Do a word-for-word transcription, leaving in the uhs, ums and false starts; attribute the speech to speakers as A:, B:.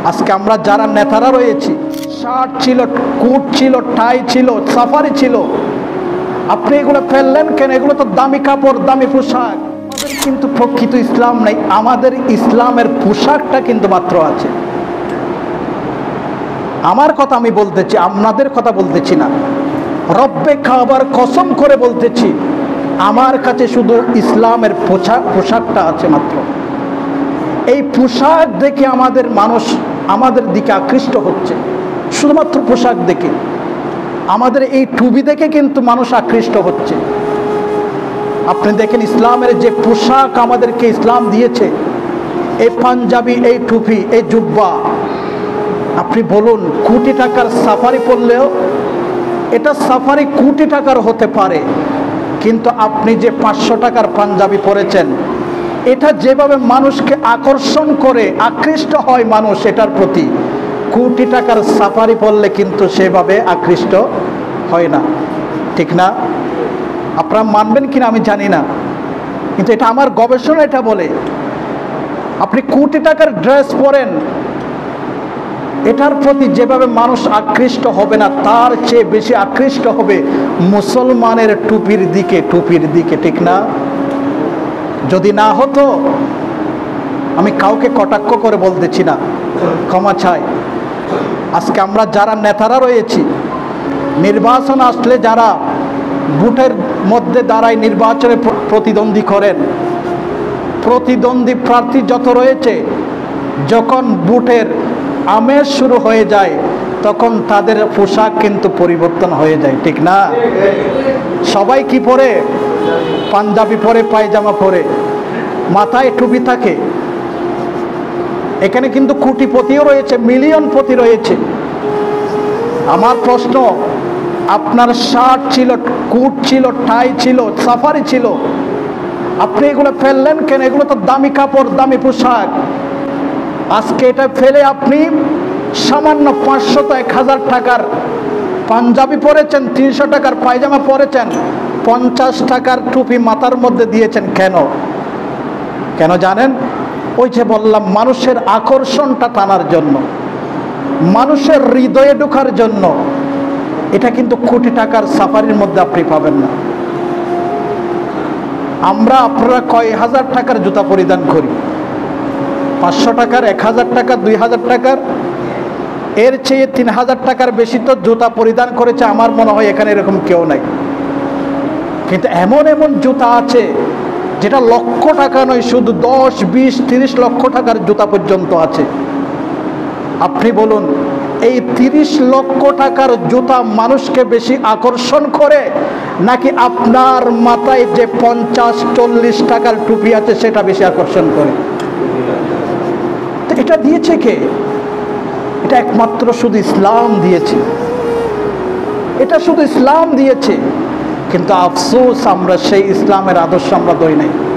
A: আজকে আমরা যারা নেতারা রয়েছি, শার্ট ছিল, কোট ছিল, টাই ছিল, সাফারি ছিল, আপনি এগুলো ফেললেন কেন? এগুলো তো দামি কাপড়, দামি পোশাক। আমাদের কিন্তু প্রকৃত ইসলাম নেই, আমাদের ইসলামের পোশাকটা কিন্তু মাত্র আছে। আমার কথা আমি বলতেছি, আপনাদের কথা বলতেছি না। রব্বে কাবার কসম করে বলতেছি, আমার কাছে শুধু ইসলামের পোশাক পোশাকটা আছে মাত্র। এই পোশাক দেখে আমাদের মানুষ আমাদের দিকে আকৃষ্ট হচ্ছে, শুধুমাত্র পোশাক দেখে। আমাদের এই টুপি দেখে কিন্তু মানুষ আকৃষ্ট হচ্ছে। আপনি দেখেন ইসলামের যে পোশাক আমাদেরকে ইসলাম দিয়েছে, এই পাঞ্জাবি, এই টুপি, এই জুব্বা, আপনি বলুন কোটি টাকার সাফারি পরলেও এটা সাফারি কোটি টাকার হতে পারে, কিন্তু আপনি যে পাঁচশো টাকার পাঞ্জাবি পরেছেন, এটা যেভাবে মানুষকে আকর্ষণ করে, আকৃষ্ট হয় মানুষ এটার প্রতি, কোটি টাকার সাফারি পরলে কিন্তু সেভাবে আকৃষ্ট হয় না। ঠিক না? আপনারা মানবেন কিনা আমি জানি না, কিন্তু এটা আমার গবেষণা এটা বলে। আপনি কোটি টাকার ড্রেস পরেন, এটার প্রতি যেভাবে মানুষ আকৃষ্ট হবে না, তার চেয়ে বেশি আকৃষ্ট হবে মুসলমানের টুপির দিকে, টুপির দিকে। ঠিক না? যদি না হতো, আমি কাউকে কটাক্ষ করে বলতেছি না, ক্ষমা চাই। আজকে আমরা যারা নেতারা রয়েছি, নির্বাচন আসলে যারা ভোটের মধ্যে দাঁড়ায় নির্বাচনে প্রতিদ্বন্দ্বী করেন, প্রতিদ্বন্দ্বী প্রার্থী যত রয়েছে, যখন ভোটের আমেজ শুরু হয়ে যায়, তখন তাদের পোশাক কিন্তু পরিবর্তন হয়ে যায়। ঠিক না? সবাই কি পরে? পাঞ্জাবি পরে, পায়জামা পরে, মাথায় টুপি থাকে। এখানে কিন্তু কোটিপতিও রয়েছে, মিলিয়নপতি রয়েছে। আমার প্রশ্ন, আপনার শার্ট ছিল, কোট ছিল, টাই ছিল, সাফারি ছিল, আপনি এগুলো ফেললেন কেন? এগুলো তো দামি কাপড়, দামি পোশাক। আজকে এটা ফেলে আপনি সামান্য পাঁচশত এক হাজার টাকার পাঞ্জাবি পরেছেন, তিনশো টাকার পায়জামা পরেছেন, পঞ্চাশ টাকার টুপি মাথার মধ্যে দিয়েছেন। কেন? কেন জানেন? ওই যে বললাম, মানুষের আকর্ষণটা টানার জন্য, মানুষের হৃদয়ে ঢোকার জন্য। এটা কিন্তু কোটি টাকার সাফারির মধ্যে আপনি পাবেন না। আমরা আপনারা কয় হাজার টাকার জুতা পরিধান করি, পাঁচশো টাকার, এক হাজার টাকার, দুই হাজার টাকার, এর চেয়ে তিন হাজার টাকার বেশি তো জুতা পরিধান করেছে আমার মনে হয় এখানে এরকম কেউ নাই। কিন্তু এমন এমন জুতা আছে যেটা লক্ষ টাকা নয়, শুধু দশ, বিশ, তিরিশ লক্ষ টাকার জুতা পর্যন্ত আছে। আপনি বলুন, এই তিরিশ লক্ষ টাকার জুতা মানুষকে বেশি আকর্ষণ করে, নাকি আপনার মাথায় যে পঞ্চাশ চল্লিশ টাকার টুপি আছে সেটা বেশি আকর্ষণ করে? এটা দিয়েছে কে? এটা একমাত্র শুধু ইসলাম দিয়েছে। এটা শুধু ইসলাম দিয়েছে, কিন্তু আফসোস আমরা সেই ইসলামের আদর্শ আমরা ধরি নাই।